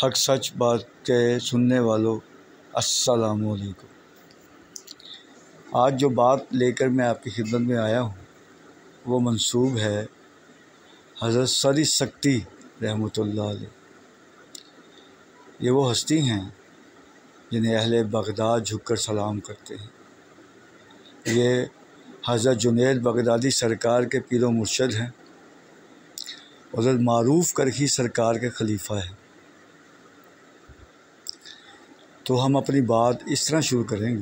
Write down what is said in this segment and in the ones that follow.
हक सच बात के सुनने वालों, अस्सलामु अलैकुम। आज जो बात लेकर मैं आपकी खिदमत में आया हूँ वो मंसूब है हज़रत सरी सक्ती रहमतुल्लाह अलैह। ये वो हस्ती हैं जिन्हें अहले बगदाद झुककर सलाम करते हैं। ये हज़रत जुनैद बगदादी सरकार के पीर व मुर्शद हैं। हज़रत मारूफ़ करही सरकार के खलीफा हैं। तो हम अपनी बात इस तरह शुरू करेंगे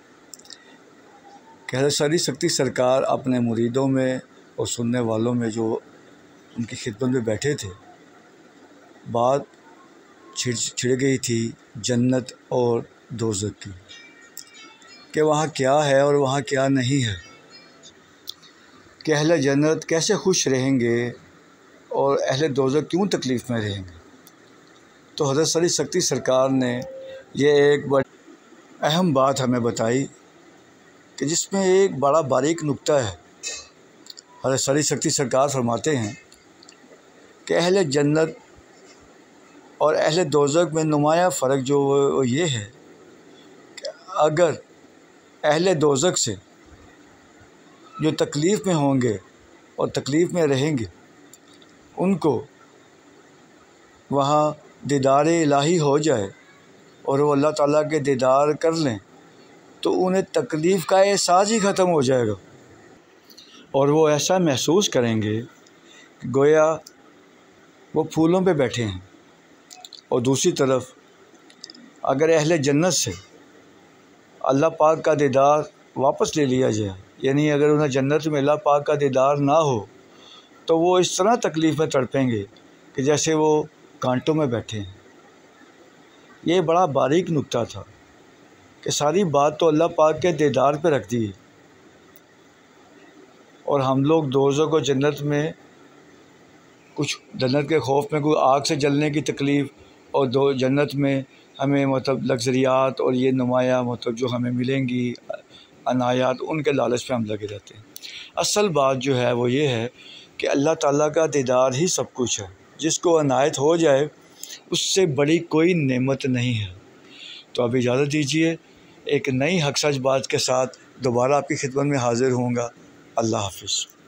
कि हज़रत सरी सक्ती सरकार अपने मुरीदों में और सुनने वालों में जो उनकी खिदमत में बैठे थे, बात छिड़ गई थी जन्नत और दोज़ख की, कि वहाँ क्या है और वहाँ क्या नहीं है, कि अहले जन्नत कैसे खुश रहेंगे और अहले दोज़ख क्यों तकलीफ़ में रहेंगे। तो हज़रत सरी सक्ती सरकार ने ये एक बड़ी अहम बात हमें बताई कि जिसमें एक बड़ा बारीक नुक्ता है। हज़रत सरी सक्ती सरकार फरमाते हैं कि अहले जन्नत और अहले दोज़ख में नुमाया फ़र्क जो ये है कि अगर अहले दोज़ख से जो तकलीफ़ में होंगे और तकलीफ़ में रहेंगे, उनको वहाँ दीदार इलाही हो जाए और वो अल्लाह ताला के दीदार कर लें तो उन्हें तकलीफ़ का एहसास ही ख़त्म हो जाएगा और वो ऐसा महसूस करेंगे कि गोया वो फूलों पे बैठे हैं। और दूसरी तरफ अगर अहले जन्नत से अल्लाह पाक का दीदार वापस ले लिया जाए, यानी अगर उन्हें जन्नत में अल्लाह पाक का दीदार ना हो, तो वो इस तरह तकलीफ़ में तड़पेंगे कि जैसे वो कांटों में बैठे हैं। ये बड़ा बारीक नुक्ता था कि सारी बात तो अल्लाह पाक के दीदार पे रख दी और हम लोग दोज़ख और जन्नत में कुछ जन्नत के खौफ में कोई आग से जलने की तकलीफ़ और दो जन्नत में हमें मतलब लग्ज़रियात और ये नुमाया मतलब जो हमें मिलेंगी अनायात, उनके लालच पे हम लगे रहते हैं। असल बात जो है वो ये है कि अल्लाह ताला का दीदार ही सब कुछ है। जिसको अनायत हो जाए उससे बड़ी कोई नेमत नहीं है। तो अब इजाज़त दीजिए, एक नई हक सच बात के साथ दोबारा आपकी खिदमत में हाज़िर होऊंगा। अल्लाह हाफ़िज़।